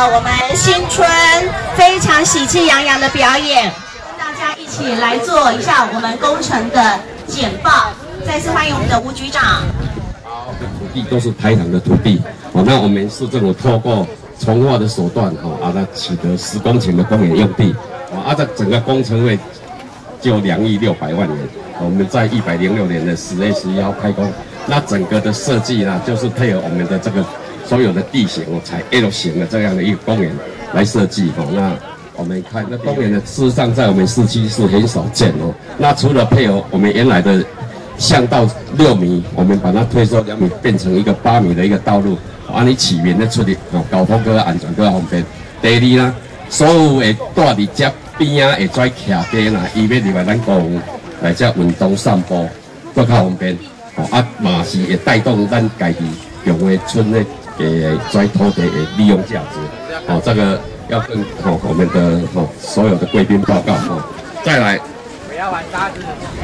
我们新春非常喜气洋洋的表演，跟大家一起来做一下我们工程的简报。再次欢迎我们的吴局长。 土地都是台糖的土地，那我们市政府透过重划的手段，那取得10公顷的公园用地，这整个工程费就2亿600万元。我们在106年的10月11号开工，那整个的设计呢，就是配合我们的这个所有的地形，采 L 型的这样的一个公园来设计。那我们看那公园呢，事实上在我们市区是很少见哦。那除了配合我们原来的巷道6米，我们把它推缩2米，变成一个8米的一个道路，你市民咧出入交通更安全更方便。第二呢，所有会住伫这边啊，会跩徛街啦，伊要入来咱公园来这运动散步，更较方便。嘛是会带动咱家己永惠村的跩土地的利用价值。这个要跟我们的所有的贵宾报告。再来，不要玩沙子。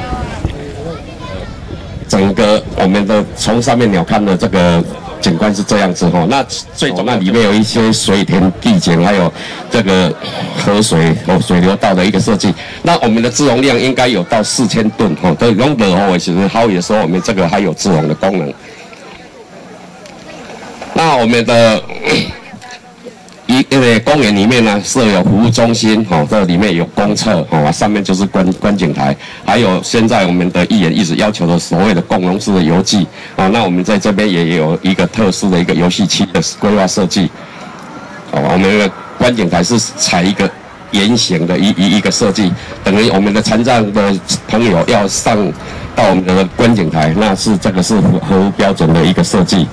整个我们的从上面鸟瞰的这个景观是这样子哈，那最终那里面有一些水田地景，还有这个河水水流道的一个设计。那我们的自容量应该有到4000吨哈，都用热后其实好也说我们这个还有自容的功能。那我们的公园里面呢设有服务中心，这里面有公厕，上面就是观景台，还有现在我们的议员一直要求的所谓的共融式的游记，那我们在这边也有一个特殊的一个游戏区的规划设计，我们的观景台是采一个圆形的一个设计，等于我们的残障的朋友要上到我们的观景台，那是这个是合乎标准的一个设计。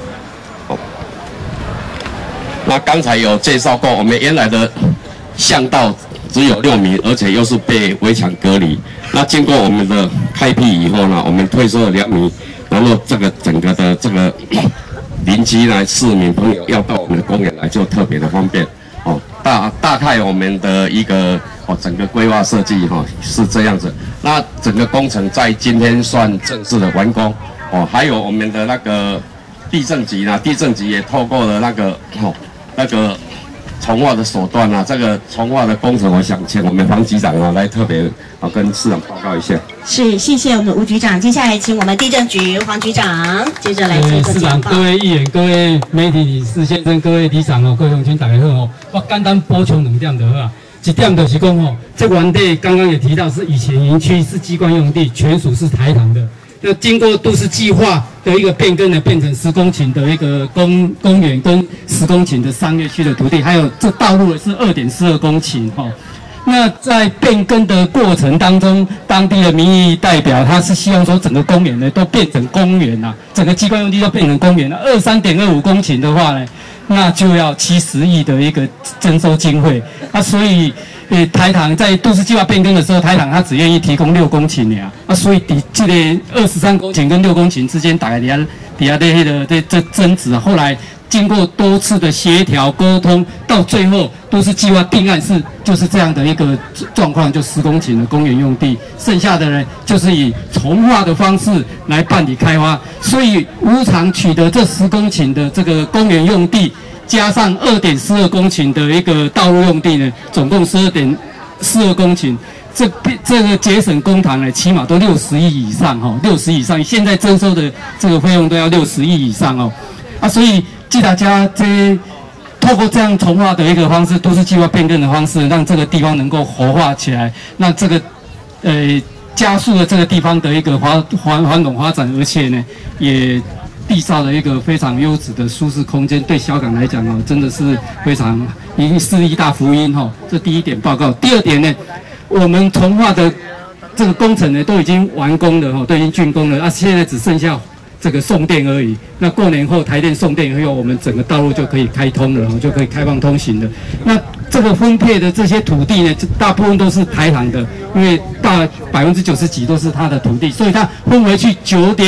那刚才有介绍过，我们原来的巷道只有6米，而且又是被围墙隔离。那经过我们的开辟以后呢，我们退缩了2米，然后这个整个的这个邻居来市民朋友要到我们的公园来就特别的方便。大概我们的一个整个规划设计是这样子。那整个工程在今天算正式的完工还有我们的那个地政局呢，地政局也透过了那个重划的手段啊，这个重划的工程，我想请我们黄局长来特别跟市长报告一下。 是，谢谢我们吴局长。接下来请我们地政局黄局长接着来做市长、各位议员、各位媒体理事先生、各位里长各位乡亲大家好我简单补充2点就好啊。一点就是讲这原地刚刚也提到是以前营区是机关用地，全属是台糖的。那经过都市计划的一个变更呢，变成10公顷的一个公园跟10公顷的商业区的土地，还有这道路也是2.42公顷那在变更的过程当中，当地的民意代表他是希望说整个公园呢都变成公园整个机关用地都变成公园了。23.25公顷的话呢，那就要70亿的一个征收经费所以。台糖在都市计划变更的时候，台糖它只愿意提供6公顷所以这个23公顷跟6公顷之间，大概底下这争执后来经过多次的协调沟通，到最后都市计划定案就是这样的一个状况，就10公顷的公园用地，剩下的呢就是以重划的方式来办理开发，所以无偿取得这10公顷的这个公园用地。加上2.42公顷的一个道路用地呢，总共12.42公顷，这个节省公帑呢，起码都60亿以上60亿以上，现在征收的这个费用都要60亿以上所以记大家透过这样重划的一个方式，都市计划变更的方式，让这个地方能够活化起来，那这个加速了这个地方的一个繁荣发展，而且呢也。缔造了一个非常优质的舒适空间，对小港来讲真的是非常是一大福音这第一点报告。第二点呢，我们重划的这个工程呢都已经完工了都已经竣工了现在只剩下这个送电而已。那过年后台电送电以后，我们整个道路就可以开通了就可以开放通行了。那这个分配的这些土地呢，大部分都是台糖的，因为大90%几都是它的土地，所以它分回去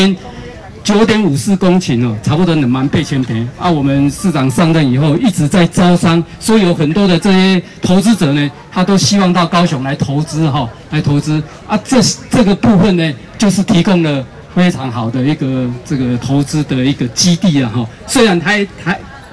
9.54公顷差不多28000坪我们市长上任以后一直在招商，所以有很多的这些投资者呢，他都希望到高雄来投资这个部分呢，就是提供了非常好的一个这个投资的一个基地虽然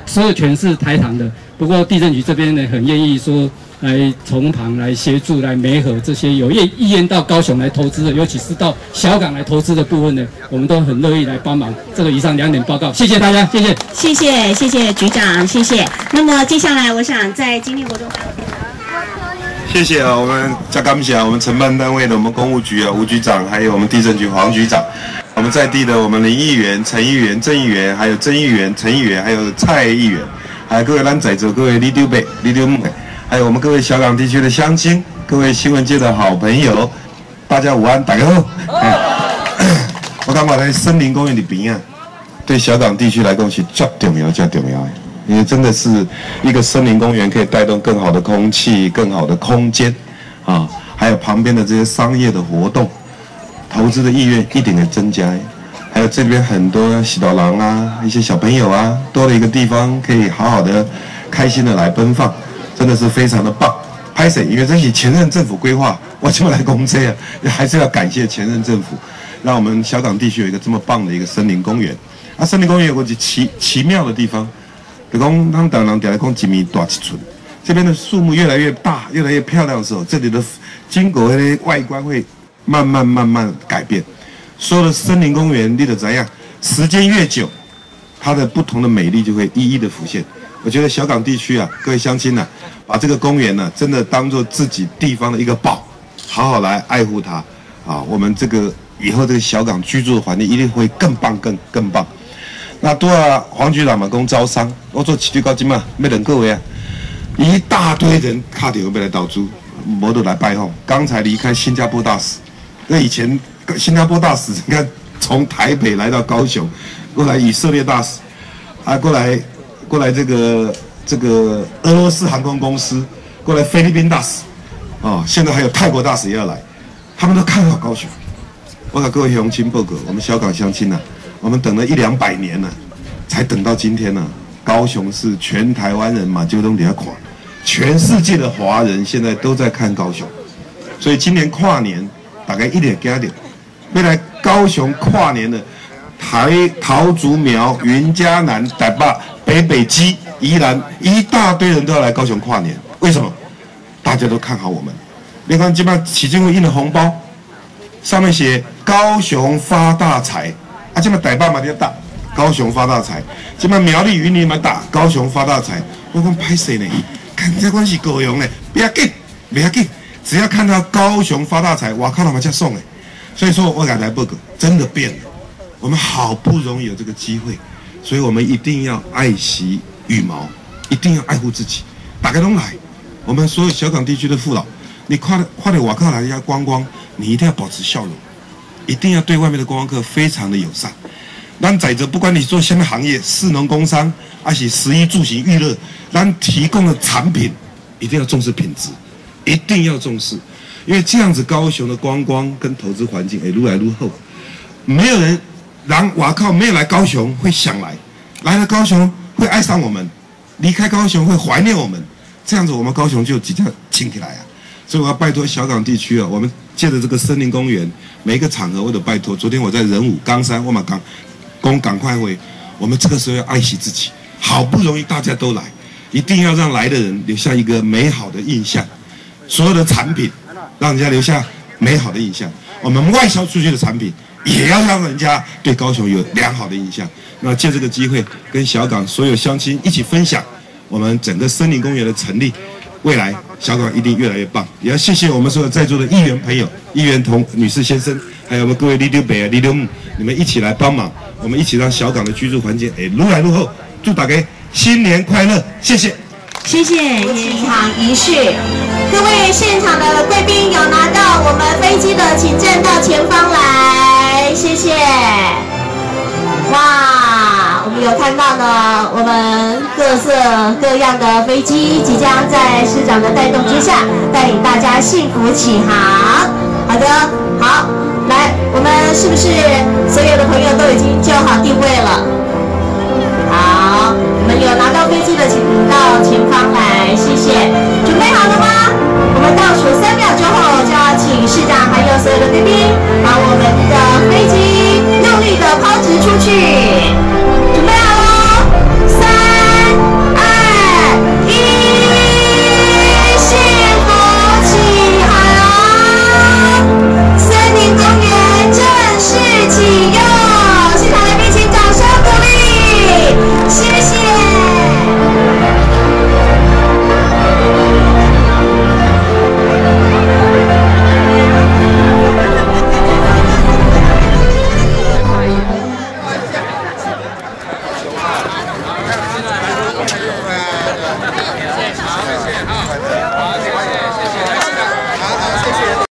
所有权是台糖的。不过地政局这边呢，很愿意说来从旁来协助、来媒合这些有意愿到高雄来投资的，尤其是到小港来投资的部分呢，我们都很乐意来帮忙。这个以上2点报告，谢谢大家，谢谢， 谢谢局长，谢谢。那么接下来，我想在今天活动。 谢谢啊，我们加感谢我们承办单位的我们公务局啊吴局长，还有我们地政局黄局长，我们在地的我们林议员、陈议员、郑议员，还有曾议员、陈议员，还有蔡议员，还有各位咱在座各位李丢伯、李丢母，还有我们各位小港地区的乡亲，各位新闻界的好朋友，大家午安，大家好。我感觉在森林公园里边啊，对小港地区来讲是最重要、最重要的。因为真的是一个森林公园，可以带动更好的空气、更好的空间，啊，还有旁边的这些商业的活动，投资的意愿一定会增加。还有这边很多喜导郎啊，一些小朋友啊，多了一个地方可以好好的、开心的来奔放，真的是非常的棒。拍摄，因为这是前任政府规划，我就来公车啊，还是要感谢前任政府，让我们小港地区有一个这么棒的一个森林公园。啊，森林公园有个奇妙的地方。就讲，他们当然来讲一米大一寸，这边的树木越来越大、越来越漂亮的时候，这里的经过那些外观会慢慢改变。所有的森林公园，你得怎样？时间越久，它的不同的美丽就会一一的浮现。我觉得小港地区啊，各位乡亲啊，把这个公园呢，真的当做自己地方的一个宝，好好来爱护它啊。我们这个以后这个小港居住的环境一定会更棒、更棒。那多啊，黄局长嘛讲招商，我做市区高金嘛，没人各位啊，一大堆人卡点要来投资，没得来拜访。刚才离开新加坡大使，那以前新加坡大使，你看从台北来到高雄，过来以色列大使，啊过来这个俄罗斯航空公司，过来菲律宾大使，哦，现在还有泰国大使也要来，他们都看好高雄。我给各位乡亲报告，我们小港乡亲呐。我们等了100-200年了，才等到今天呢。高雄是全台湾人嘛，就都底下看，全世界的华人现在都在看高雄，所以今年跨年大概1点加点，未来高雄跨年的桃竹苗、云嘉南、台北基、宜兰一大堆人都要来高雄跨年，为什么？大家都看好我们。你看，基本上基金会印的红包，上面写“高雄发大财”。啊，这么台北嘛要打，高雄发大财；这么苗栗云林嘛打，高雄发大财。我讲拍谁呢？看这关系高雄呢，不要紧，不要紧，只要看到高雄发大财，我靠，他们才送哎。所以说我敢来报告，真的变了。我们好不容易有这个机会，所以我们一定要爱惜羽毛，一定要爱护自己。大家都来，我们所有小港地区的父老，你快点我靠来要观光，你一定要保持笑容。一定要对外面的观光客非常的友善。咱在这不管你做什么行业，士农工商，还是食衣住行娱乐，咱提供的产品一定要重视品质，一定要重视，因为这样子高雄的观光跟投资环境会愈来愈好。没有人哇靠，没有来高雄会想来，来了高雄会爱上我们，离开高雄会怀念我们，这样子我们高雄就即将兴起来啊。所以我要拜托小港地区啊，我们借着这个森林公园，每一个场合我都拜托。昨天我在仁武、冈山，我们赶快回，我们这个时候要爱惜自己。好不容易大家都来，一定要让来的人留下一个美好的印象。所有的产品，让人家留下美好的印象。我们外销出去的产品，也要让人家对高雄有良好的印象。那借这个机会，跟小港所有乡亲一起分享我们整个森林公园的成立。未来小港一定越来越棒，也要谢谢我们所有在座的议员朋友、议员同女士先生，还有我们各位李刘北啊、李刘母，你们一起来帮忙，我们一起让小港的居住环境愈来愈好。祝大家新年快乐，谢谢。 谢谢现场仪式，各位现场的贵宾有拿到我们飞机的，请站到前方来，谢谢。哇，我们有看到呢，我们各色各样的飞机即将在市长的带动之下，带领大家幸福起航。好的，好，来，我们是不是所有的朋友都已经就好定位了？好，我们有拿到飞机的，请到前方来，谢谢。